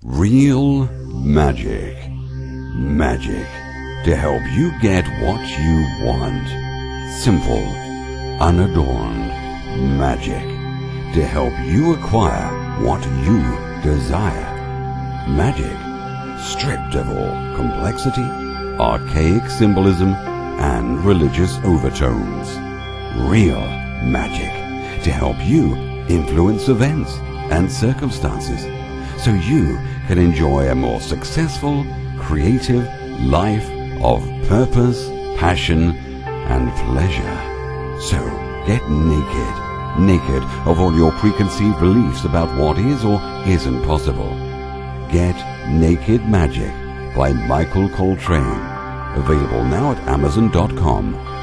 Real magic. Magic to help you get what you want. Simple, unadorned magic to help you acquire what you desire. Magic stripped of all complexity, archaic symbolism, and religious overtones. Real magic to help you influence events and circumstances so you can enjoy a more successful, creative life of purpose, passion, and pleasure. So get naked of all your preconceived beliefs about what is or isn't possible. Get Naked Magick by Michael Coltrane. Available now at Amazon.com.